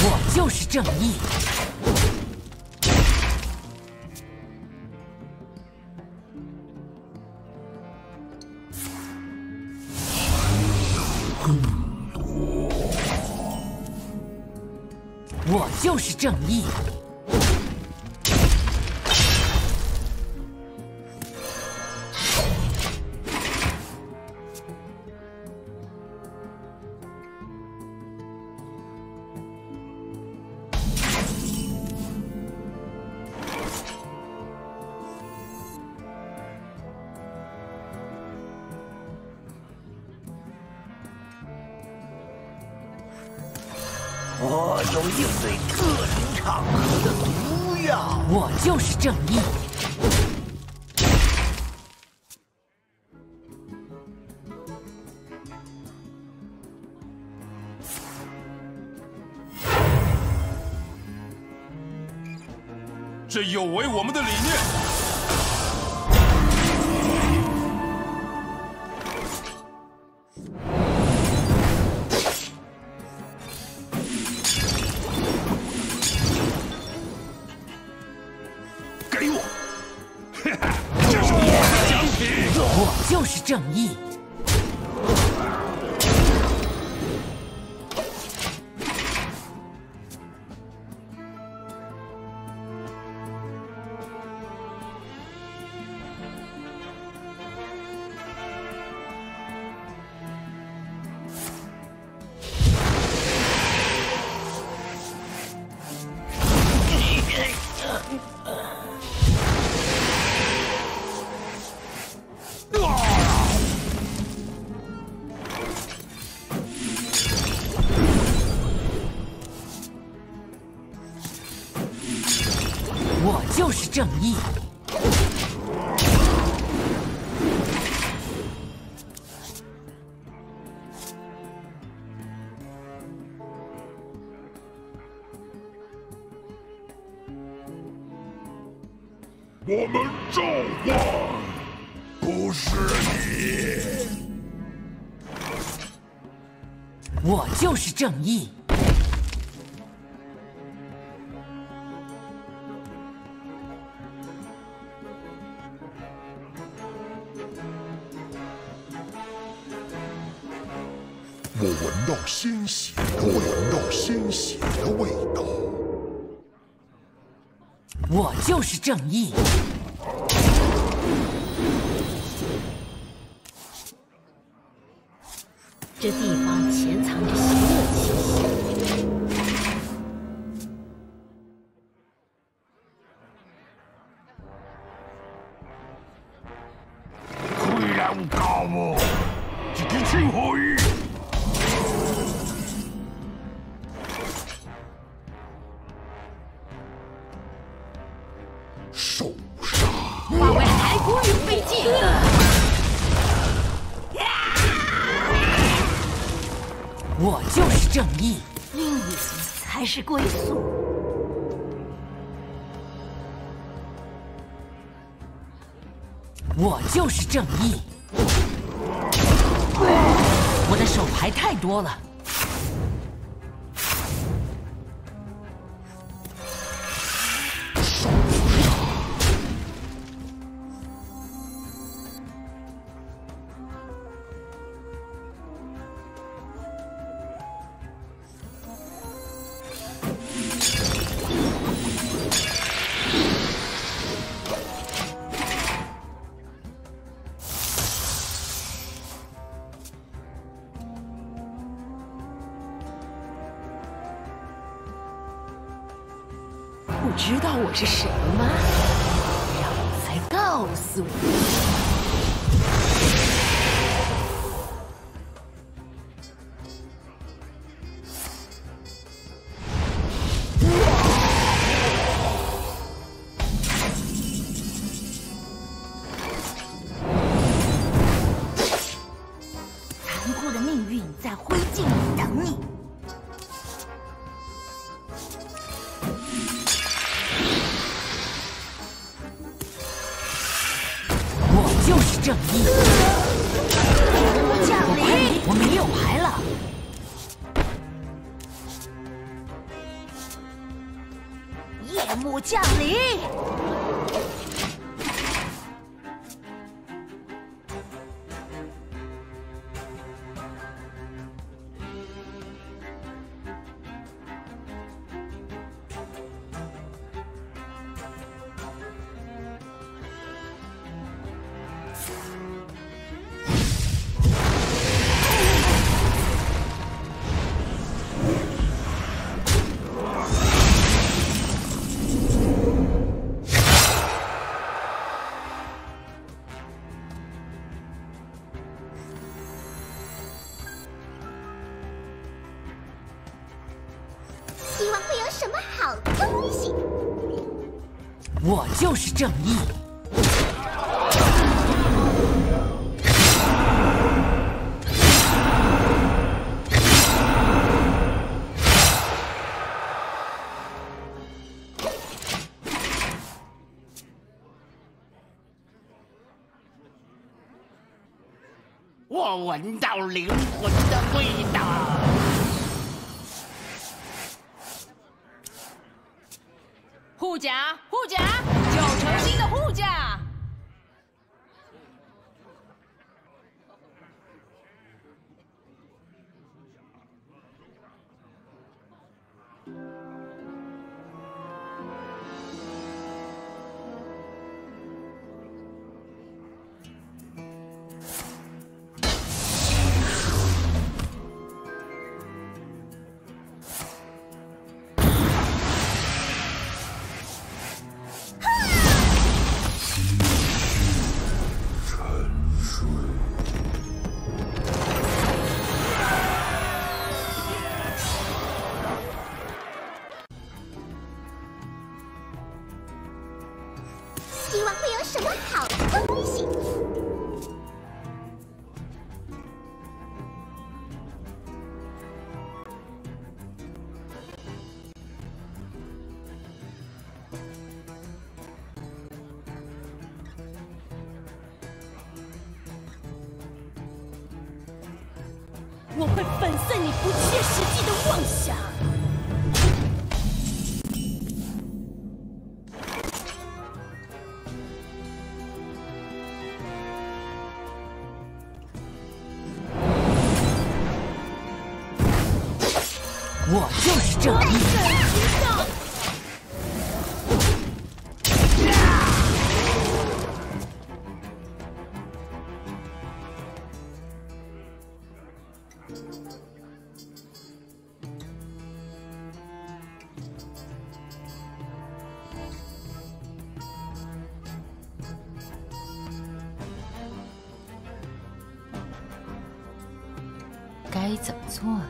我就是正义。我就是正义。 我有应对特殊场合的毒药。 我就是正义。 这有违我们的理念。 我就是正义。我就是正义。 我们召唤，不是你。 我就是正义。 我闻到鲜血，我闻到鲜血的味道。 我就是正义。 这地方潜藏着邪恶气息。 虽然高我，只请回。 受杀！ 化为骸骨与废烬。 我就是正义。 阴影才是归宿。 我就是正义。我的手牌太多了。 不知道我是谁吗？让我来告诉你。残酷的命运在灰烬里等你。 就是正义。 降临！ 我没有牌了。 夜幕降临。 希望会有什么好东西。 我就是正义。 我闻到灵魂的味道。 护甲，护甲，9成新的护甲。 希望会有什么好东西。 我会粉碎你不切实际的妄想。 我就是正义。该怎么做呢？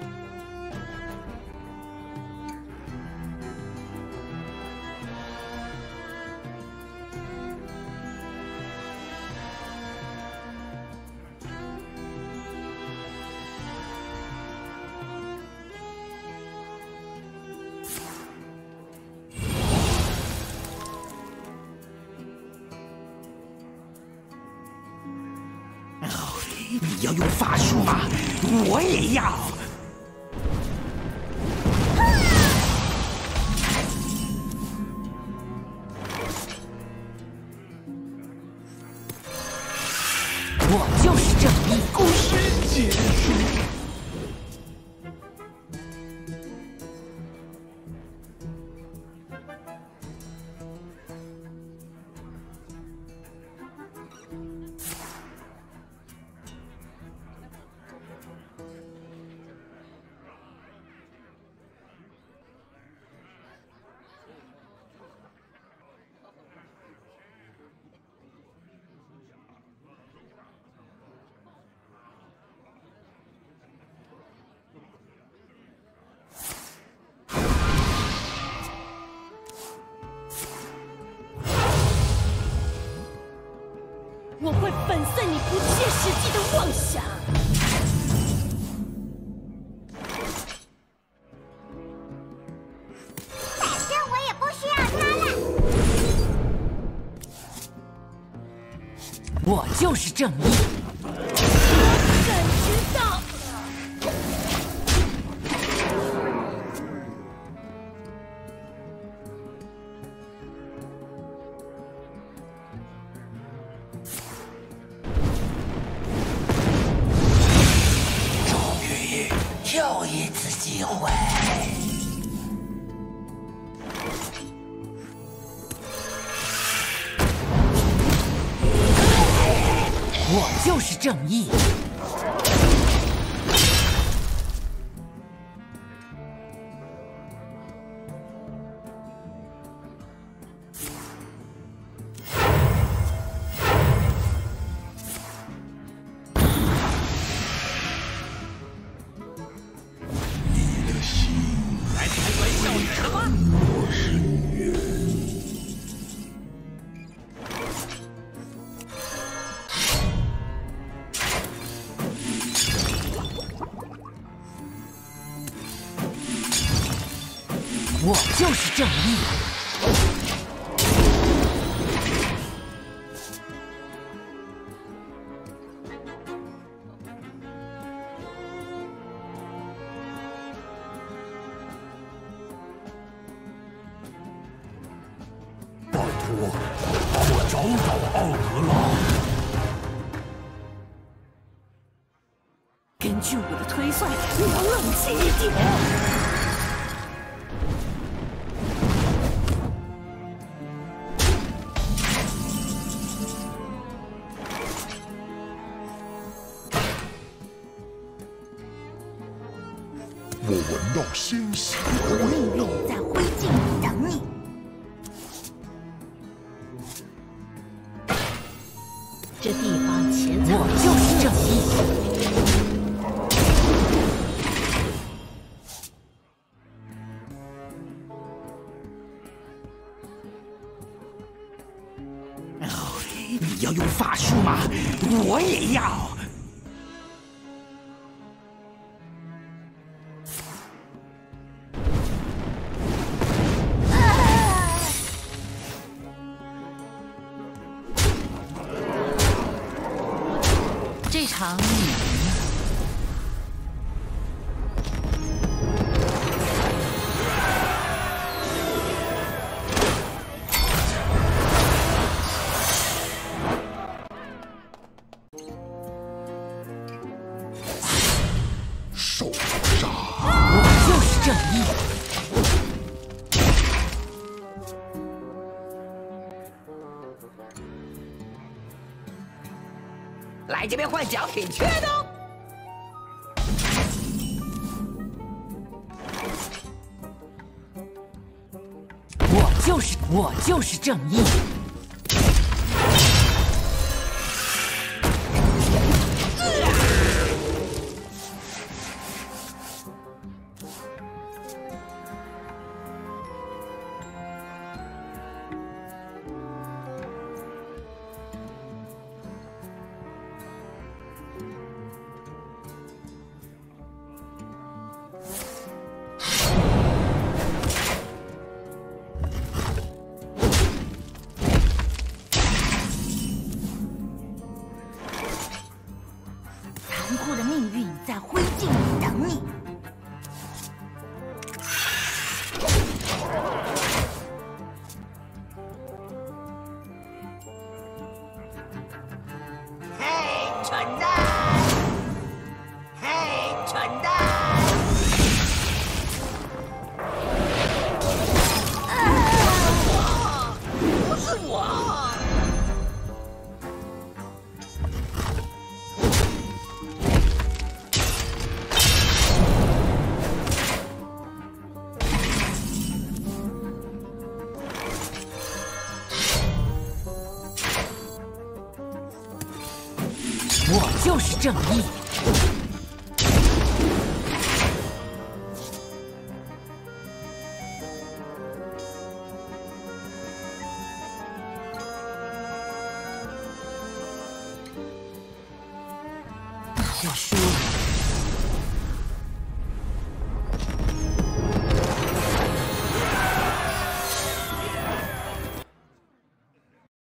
你要用法术吗？我也要。 我就是正义。 故事结束。 我会粉碎你不切实际的妄想。 反正我也不需要它了。 我就是正义。 感知到。 就一次机会。 我就是正义。我就是正义。 拜托，帮我找找奥德拉。 根据我的推算，你要冷静一点。 我闻到鲜血的命味道。 运在灰烬里等你。 这地方潜藏我就是正义。 你要用法术吗？我也要。 这场你赢了。 受杀！ 我就是正义。 来这边换奖品去呢！ 我就是正义。 残酷的命运在灰烬里等你。 嘿，蠢蛋！嘿，蠢蛋！不是我！ 我就是正义。这输了。